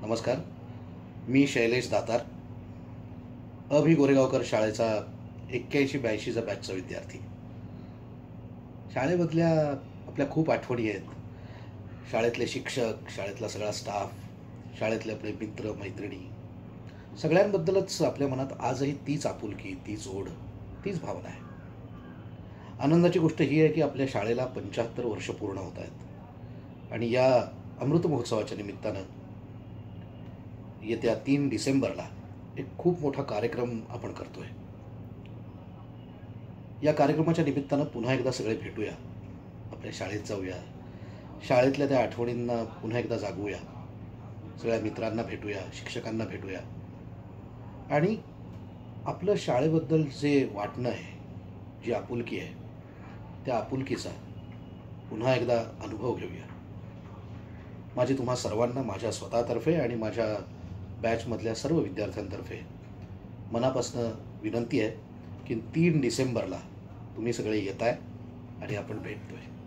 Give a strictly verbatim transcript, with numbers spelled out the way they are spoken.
नमस्कार. मी शैलेश दातार, अभि गोरेगावकर शाळेचा एक्क्याऐंशी ब्याऐंशीचा बॅचचा विद्यार्थी. शाळेमधल्या आपल्या खूप आठवणी आहेत. शाळेतले शिक्षक, शाळेतला सगळा स्टाफ, शाळेतले आपले मित्र मैत्रिणी, सगळ्यांबद्दलच आपल्या मनात आजही तीच आपुलकी, तीच ओढ, तीच भावना आहे. आनंदाची गोष्ट ही आहे की आपल्या शाळेला पंच्याहत्तर वर्ष पूर्ण होत आहेत आणि या अमृत महोत्सवाच्या निमित्तानं येत्या तीन डिसेंबरला एक खूप मोठा कार्यक्रम आपण करतोय. या कार्यक्रमाच्या निमित्तानं पुन्हा एकदा सगळे भेटूया, आपल्या शाळेत जाऊया, शाळेतल्या त्या आठवणींना पुन्हा एकदा जागवूया, सगळ्या मित्रांना भेटूया, शिक्षकांना भेटूया आणि आपलं शाळेबद्दल जे वाटणं आहे, जी आपुलकी आहे, त्या आपुलकीचा पुन्हा एकदा अनुभव घेऊया. माझी तुम्हा सर्वांना माझ्या स्वतःतर्फे आणि माझ्या बॅचमधल्या सर्व विद्यार्थ्यांतर्फे मनापासून विनंती आहे की तीन डिसेंबरला तुम्ही सगळे येताय आणि आपण भेटतोय.